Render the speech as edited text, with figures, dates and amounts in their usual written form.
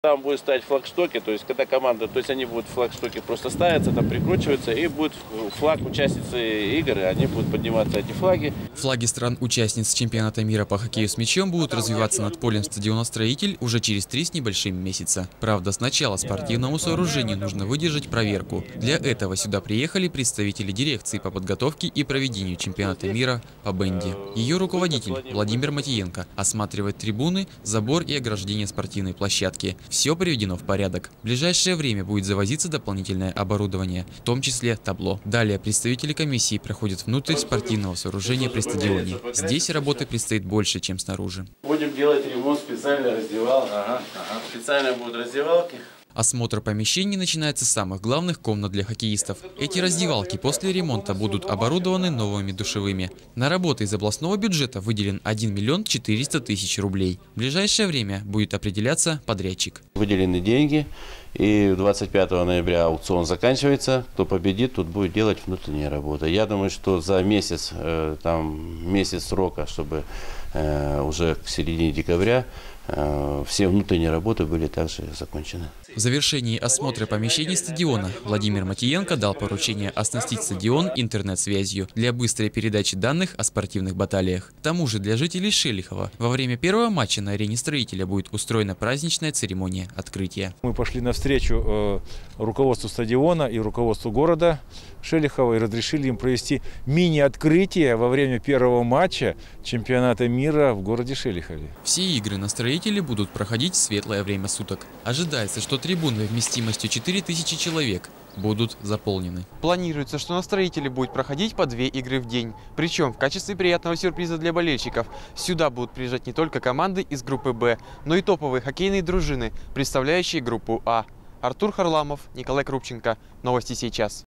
Там будет стоять флагштоки, то есть когда команда, то есть они будут флагштоки просто ставятся, там прикручиваются, и будет флаг участницы игр, и они будут подниматься, эти флаги. Флаги стран-участниц чемпионата мира по хоккею с мячом будут развиваться над полем стадиона «Строитель» уже через 3 с небольшим месяца. Правда, сначала спортивному сооружению нужно выдержать проверку. Для этого сюда приехали представители дирекции по подготовке и проведению чемпионата мира по бенди. Ее руководитель Владимир Матиенко осматривает трибуны, забор и ограждение спортивной площадки. Все приведено в порядок. В ближайшее время будет завозиться дополнительное оборудование, в том числе табло. Далее представители комиссии проходят внутрь спортивного сооружения при стадионе. Здесь работы предстоит больше, чем снаружи. Будем делать ремонт специальной раздевалки. Специально будут раздевалки. Осмотр помещений начинается с самых главных комнат для хоккеистов. Эти раздевалки после ремонта будут оборудованы новыми душевыми. На работы из областного бюджета выделен 1 миллион 400 тысяч рублей. В ближайшее время будет определяться подрядчик. Выделены деньги, и 25 ноября аукцион заканчивается. Кто победит, тут будет делать внутренние работы. Я думаю, что за месяц, месяц срока, чтобы уже к середине декабря все внутренние работы были также закончены. В завершении осмотра помещений стадиона Владимир Матиенко дал поручение оснастить стадион интернет-связью для быстрой передачи данных о спортивных баталиях. К тому же для жителей Шелихова во время первого матча на арене «Строителя» будет устроена праздничная церемония открытия. Мы пошли навстречу руководству стадиона и руководству города Шелихова и разрешили им провести мини-открытие во время первого матча чемпионата мира в городе Шелихове. Все игры на «Строителе» будут проходить в светлое время суток. Ожидается, что трибуны вместимостью 4000 человек будут заполнены. Планируется, что на «Строителе» будет проходить по 2 игры в день. Причем в качестве приятного сюрприза для болельщиков сюда будут приезжать не только команды из группы «Б», но и топовые хоккейные дружины, представляющие группу «А». Артур Харламов, Николай Крупченко. Новости сейчас.